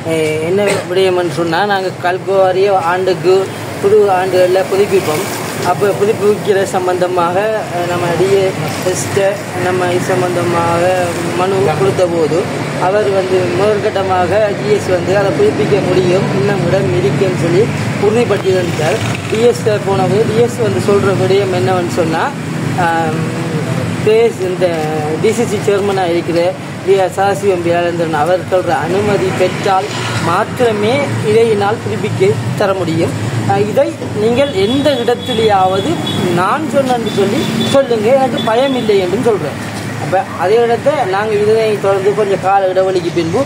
என்ன விடயம்னு சொன்னால் நாங்கள் கல்குவாரிய ஆண்டுக்கு புது ஆண்டுகளில் புதுப்பிப்போம். அப்போ புதுப்பிக்கிற சம்பந்தமாக நம்ம டிஎஸ்ட்டை நம்ம இது சம்பந்தமாக மனு கொடுத்த போது அவர் முதற்கட்டமாக டிஎஸ் அதை புதுப்பிக்க முடியும், இன்னும் இடம் இருக்குன்னு சொல்லி உறுதிப்படுத்தியிருந்தார். டிஎஸ்ட்டை போனபோது டிஎஸ் சொல்கிற விடயம் என்னவென்னு சொன்னால், இந்த டிசிசி சேர்மனாக இருக்கிற சதாசிவம் வியாழேந்திரன் அவர்கள அனுமதி பெற்றால் மாத்திரமே இதையினால் புதுப்பிக்க தர முடியும். இதை நீங்கள் எந்த இடத்திலேயாவது நான் சொன்னேன்னு சொல்லி சொல்லுங்க, எனக்கு பயம் இல்லை என்று சொல்கிறேன். அப்போ அதே இடத்தை நாங்கள் இதனை தொடர்ந்து கொஞ்சம் கால இடைவெளிக்கு பின்பு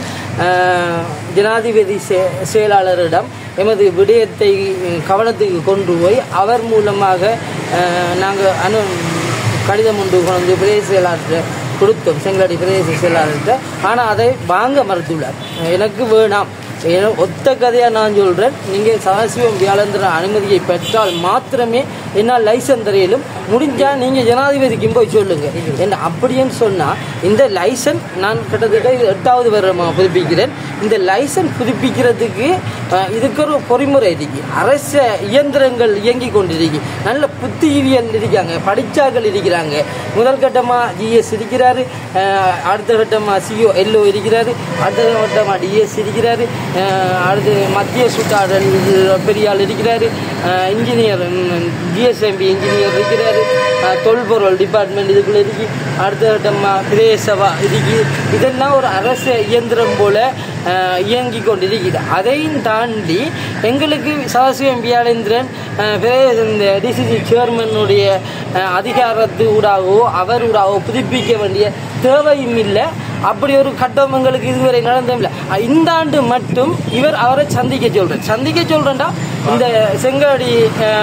ஜனாதிபதி செயலாளரிடம் எமது விடயத்தை கவனத்துக்கு கொண்டு போய் அவர் மூலமாக நாங்கள் கடிதம் ஒன்று கொண்டு பிரதேச செயலாளர் கொடுத்தோம், செங்கலடி பிரதேச செயலாளர்கிட்ட. ஆனால் அதை வாங்க மறுத்துள்ளார். எனக்கு வேணாம், ஒத்த கதையாக நான் சொல்கிறேன், நீங்கள் சதாசிவம் வியாழேந்திரன் அனுமதியை பெற்றால் மாத்திரமே என்னால் லைசன்ஸ் தரையிலும், முடிஞ்சால் நீங்கள் ஜனாதிபதிக்கும் போய் சொல்லுங்கள் என்ன. அப்படின்னு சொன்னால் இந்த லைசன்ஸ் நான் கிட்டத்தட்ட 8வது வருடமாக புதுப்பிக்கிறேன். இந்த லைசன்ஸ் புதுப்பிக்கிறதுக்கு இதுக்கு ஒரு பொறிமுறை இருக்கு. அரச இயந்திரங்கள் இயங்கி கொண்டிருக்கு, நல்ல புத்தியியல் இருக்காங்க, படித்தாக்கள் இருக்கிறாங்க. முதல் கட்டமாக ஜிஎஸ் இருக்கிறாரு, அடுத்த கட்டமாக சிஓ எல்ஓ இருக்கிறாரு, அடுத்த கட்டமாக டிஎஸ் இருக்கிறாரு, அடுத்து மத்திய சுட்டாடல் பெரியாள் இருக்கிறாரு, இன்ஜினியர் ஜிஎஸ்எம்பி இன்ஜினியர் இருக்கிறாரு, தொல்பொருள் டிபார்ட்மெண்ட் இதுக்குள்ள இருக்கு, அடுத்த கட்டமாக பிரதேசவா இருக்கு. இதெல்லாம் ஒரு அரச இயந்திரம் போல இயங்கி கொண்டிருக்கிறது. அதையும் தாண்டி எங்களுக்கு சதாசிவம் வியாழேந்திரன் இந்த டிசிசி சேர்மனுடைய அதிகாரத்து ஊடாகவோ அவர் ஊடாகவோ புதுப்பிக்க வேண்டிய தேவையும் இல்லை. அப்படி ஒரு கட்டம் எங்களுக்கு இதுவரை நடந்ததில்லை. இந்த ஆண்டு மட்டும் அவரை சந்திக்க சொல்றேன்டா இந்த செங்கலடி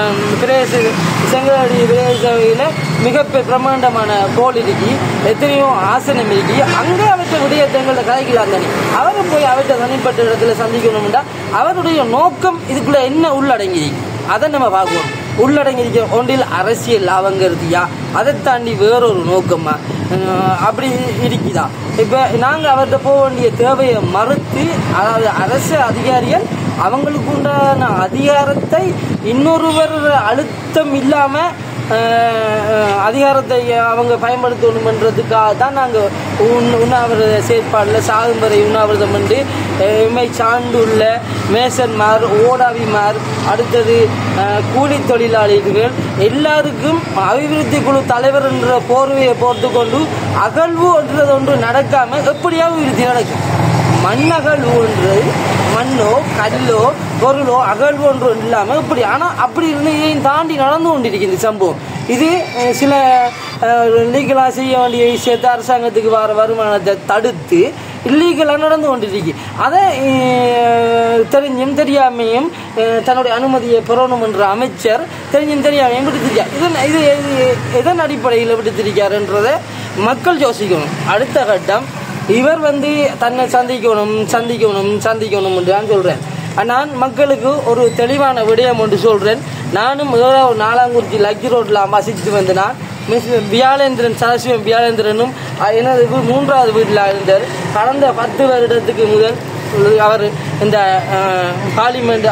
பிரதேச மிக பிரமாண்டமான கோல் இருக்கு, எத்தனையோ ஆசனம் இருக்கு, அங்கே அவற்றை விடயத்தங்களை கலைக்கலாம் தானே. அவரை போய் அவற்றை தனிப்பட்ட இடத்துல சந்திக்கணும்டா அவருடைய நோக்கம் இதுக்குள்ள என்ன உள்ளடங்கிருக்கு அதை நம்ம பார்க்கணும். உள்ளடங்கியிருக்கிற ஒன்றில் அரசியல் லாபங்கிறதுயா, அதை தாண்டி வேறொரு நோக்கமா அப்படி இருக்குதா? இப்போ நாங்கள் அவர்கிட்ட போக வேண்டிய தேவையை மறுத்து, அதாவது அரசு அதிகாரிகள் அவங்களுக்கு உண்டான அதிகாரத்தை இன்னொருவர் அழுத்தம் இல்லாமல் அதிகாரத்தை அவங்க பயன்படுத்தணுன்றதுக்காக தான் நாங்கள் உண்ணாவிரத செயற்பாடில் சாகும் வரை உண்ணாவிரதம் என்று எம்மை சார்ந்துள்ள மேசன்மார், ஓடாவிமார், அடுத்தது கூலி தொழிலாளிகள் எல்லாருக்கும் அபிவிருத்தி குழு தலைவர் என்ற போர்வையை போர்த்து கொண்டு அகழ்வு என்றது ஒன்று நடக்காமல் எப்படியாவது அபிவிருத்தி நடக்கும். மண்ணகழ்வு ஒன்று, மண்ணோ கல்லோ பொருளோ அகழ்வு ஒன்று இல்லாமல் இப்படி. ஆனால் அப்படி இருந்து இதையும் தாண்டி நடந்து கொண்டிருக்கு இந்த சம்பவம். இது சில லீகலாக செய்ய வேண்டிய விஷயத்தை அரசாங்கத்துக்கு வர வருமானத்தை தடுத்து இல்லீகலாக நடந்து கொண்டிருக்கு. அதை தெரிஞ்சும் தெரியாமையும் தன்னுடைய அனுமதியை பெறணும் என்ற அமைச்சர் தெரிஞ்சும் தெரியாமையும் விடுத்திருக்கார். இது எதன் அடிப்படையில் விடுத்திருக்காருன்றதை மக்கள் யோசிக்கணும். அடுத்த கட்டம் இவர் தன்னை சந்திக்கணும் என்று நான் சொல்கிறேன். நான் மக்களுக்கு ஒரு தெளிவான விடயம் ஒன்று சொல்கிறேன். நானும் நாலாங்குறிச்சி லக்கி ரோட்டில் வசித்து வந்தேன். வியாழேந்திரன் சதாசிவம் வியாழேந்திரனும் எனது 3வது வீட்டில் இருந்தார். கடந்த 10 வருடத்துக்கு முதல் அவர் இந்த பார்லிமெண்ட்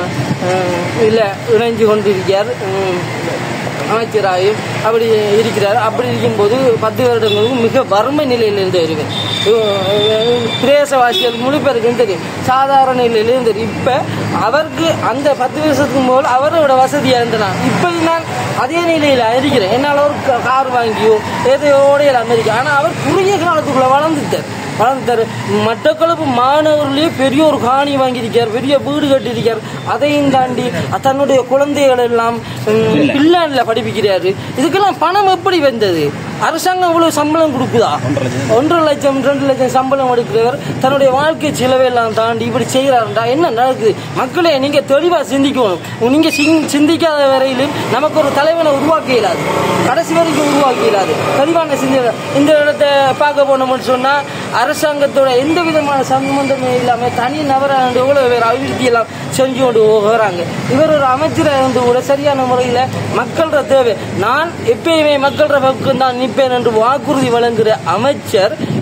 இணைஞ்சு கொண்டிருக்கிறார், அமைச்சராகவும் அப்படி இருக்கிறார். அப்படி இருக்கும்போது 10 வருடங்களுக்கு மிக வறுமை நிலையில் இருந்து வருவேன். பிரதேசவாசிகள் முழு பேருக்கும் தெரியும், சாதாரண நிலையில் இருந்தது. இப்போ அவருக்கு அந்த 10 வருஷத்துக்கு போல் அவரோட வசதியாக இருந்தான். இப்போ நான் அதே நிலையில் இருக்கிறேன். என்னால் ஒரு கார் வாங்கியோ எதையோட அமெரிக்கா. ஆனால் அவர் குறுகிய காலத்துக்குள்ள வளர்ந்துட்டார். மட்டக்களப்பு மாணவர்களே பெரிய ஒரு காணி வாங்கியிருக்கார், பெரிய வீடு கட்டியிருக்கார். அதையும் தாண்டி தன்னுடைய குழந்தைகள் எல்லாம் பிள்ளைல படிப்பிக்கிறாரு. இதுக்கெல்லாம் பணம் எப்படி வந்தது? அரசாங்கம் இவ்வளவு சம்பளம் கொடுக்குதா? 1.5 லட்சம் 2 லட்சம் சம்பளம் எடுக்கிறவர் தன்னுடைய வாழ்க்கை செலவெல்லாம் தாண்டி இப்படி செய்கிறாருண்டா என்ன நடக்குது? மக்களே, நீங்க தெளிவா சிந்திக்கணும். நீங்க சிந்திக்காத வரையிலும் நமக்கு ஒரு தலைவனை உருவாக்க இயலாது, கடைசி வரைக்கும் உருவாக்க இயலாது. தெளிவான சிந்தனை. இந்த இடத்தை பார்க்க போனோம்னு சொன்னா அரசாங்கத்தோட எந்த விதமான சம்பந்தமே இல்லாம தனி நபராக எவ்வளவு பேர் அபிவிருத்தி எல்லாம் செஞ்சு கொண்டு போகிறாங்க. இவர் ஒரு அமைச்சராக இருந்து கூட சரியான முறையில் மக்களோட தேவை, நான் எப்பயுமே மக்களோட பக்கம் தான் நிற்பேன் என்று வாக்குறுதி வழங்குகிற அமைச்சர்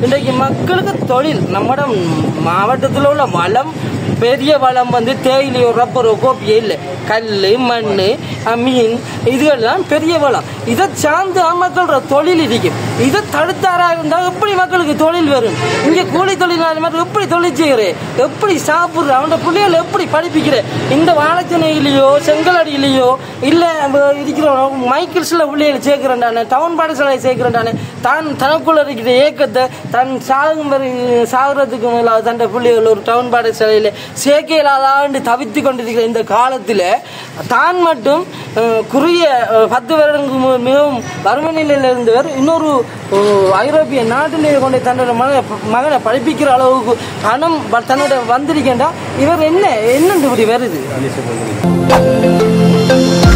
இன்றைக்கு மக்களுக்கு தொழில் நம்மட மாவட்டத்தில் உள்ள வளம் பெரிய வளம் வந்து தேயிலையோ ரப்பரோ கோப்பியோ இல்லை, கல் மண் மீன் இதுகள்லாம் பெரிய வளம். இதை சார்ந்து மக்கள் தொழில் இருக்கும். இதை தடுத்தாரா இருந்தால் எப்படி மக்களுக்கு தொழில் வரும்? இங்கே கூலி தொழிலாளி மாதிரி எப்படி தொழில் செய்கிறேன், எப்படி சாப்பிட்ற, அவனோட பிள்ளைகளை எப்படி படிப்பிக்கிறேன்? இந்த வாழைச்சனையிலையோ செங்கலடியிலையோ இல்லை இருக்கிற மைக்கிள்ஸில் பிள்ளைகளை சேர்க்கிறேன்டானே, டவுன் பாடசாலை சேர்க்கிறேன்டானே, தான் தனக்குள்ள இருக்கிற ஏக்கத்தை தன் சாகுறதுக்கு முதலாக தன் பிள்ளைகள் ஒரு டவுன் பாடசாலையில் சேர்க்கையிலாதாண்டு தவித்து கொண்டிருக்கிற இந்த காலத்தில் தான் மட்டும் குறுகிய 10 வருடங்களுக்கு மிகவும் வறுமை நிலையில் இருந்தவர் இன்னொரு ஐரோப்பிய நாட்டிலேயே கொண்டு தன்னோட மகனை படிப்பிக்கிற அளவுக்கு பணம் தன்னோட வந்திருக்கேன்டா. இவர் என்ன இப்படி வருது?